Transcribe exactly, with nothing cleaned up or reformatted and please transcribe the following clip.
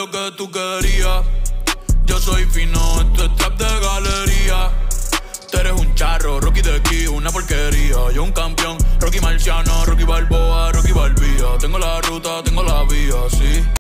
lo que tú querías. Yo soy fino, esto es trap de galería. Tú eres un charro, Rocky de aquí, una porquería. Yo un campeón, Rocky Marciano, Rocky Balboa, Rocky Balbía. Tengo la ruta, tengo la vía, sí.